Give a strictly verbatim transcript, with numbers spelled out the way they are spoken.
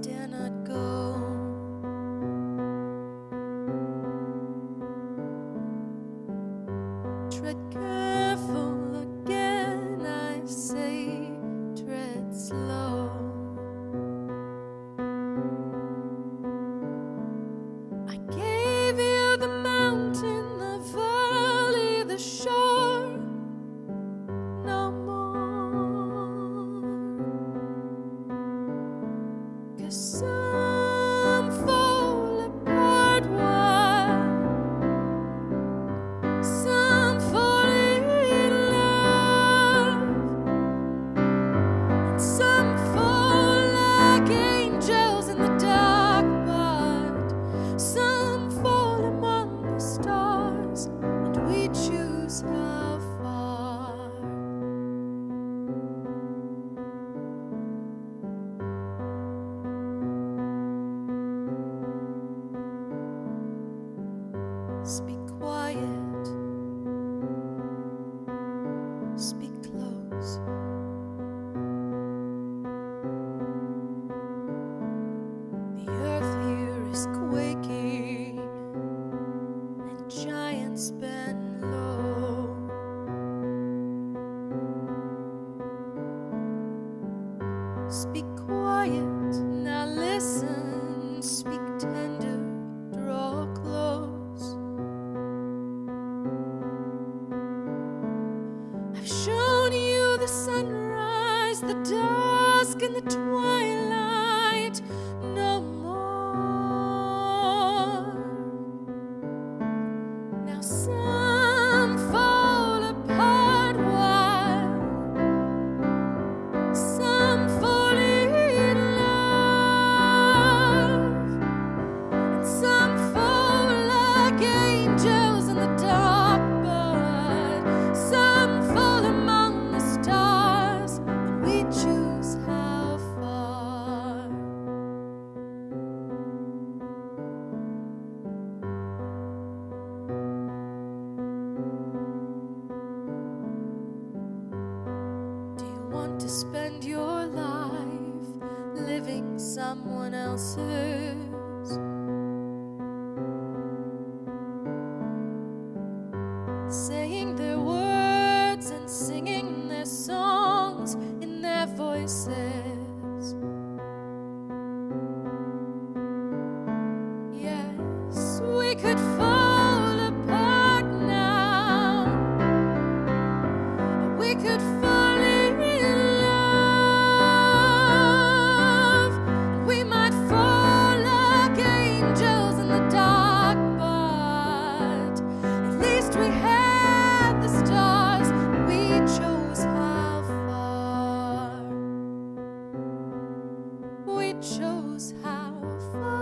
dare not go. Tread careful again, I say, tread slow. I gave you the mountain, the valley, the shore, no more. 'Cause some fall apart while some fall in love, and some fall like angels in the dark, but some fall among the stars, and we choose how far. Speak quiet, speak close. The earth here is quaking, and giants bend low. Speak quiet, now listen, speak tender, draw close. I've shown you the sunrise, the dusk, and the twilight, no more. Now some fall apart while some fall in love, and some fall like angels in the dark, but some fall among the stars, and we choose how far. Do you want to spend your life living someone else's? Saying their words and singing their songs in their voices. Yes, we could fall apart now, we could fall in love, we might fall like angels in the dark, but at least we had the stars, we chose how far, we chose how far.